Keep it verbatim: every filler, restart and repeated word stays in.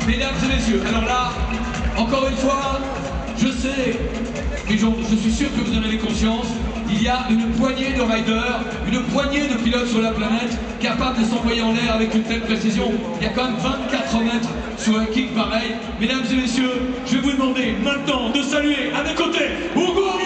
Mesdames et messieurs, alors là, encore une fois, je sais, mais je, je suis sûr que vous en avez conscience, il y a une poignée de riders, une poignée de pilotes sur la planète capables de s'envoyer en l'air avec une telle précision. Il y a quand même vingt-quatre mètres sur un kick pareil. Mesdames et messieurs, je vais vous demander maintenant de saluer à mes côtés Hugo